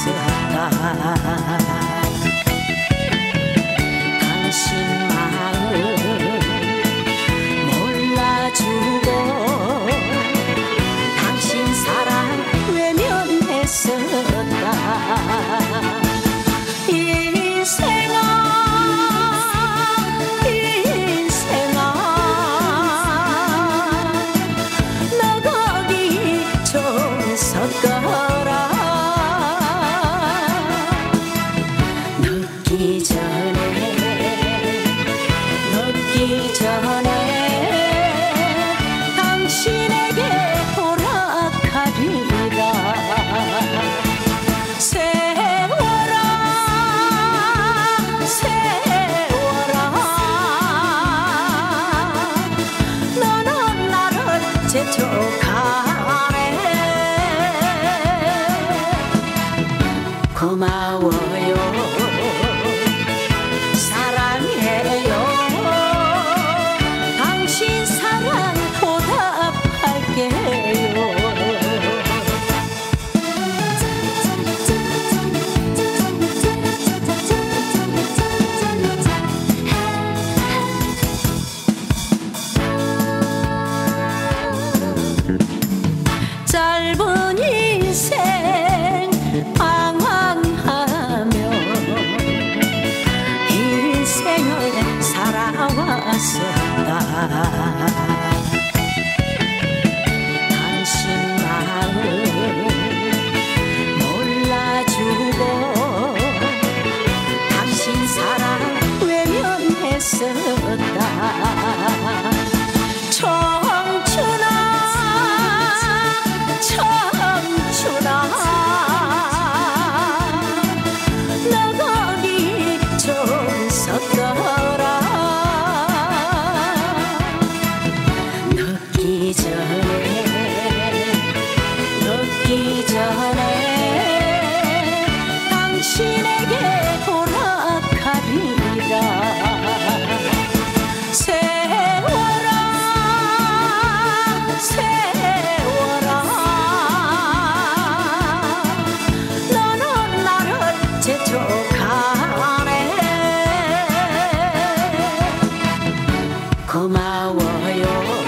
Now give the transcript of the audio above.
왔었다. 당신 마음 몰라주고 당신 사랑 외면했었다. 인생아 인생아 너 거기 좀 섞어라. 늦기 전에 당신에게 허락하리라. 세워라 세워라 너는 나를 재촉하네. 고마워요 사랑해요 당신 사랑 보답할게요. 짧은 인생 방황하며 인생을 살아왔었다. 당신 마음 몰라주고 당신 사랑 외면했었다. 청춘아 청춘아 너 거기 좀 섞어라. 늦기 전에 당신에게 허락하리라. 세워라 세워라 너는 나를 재촉하네. 고마워요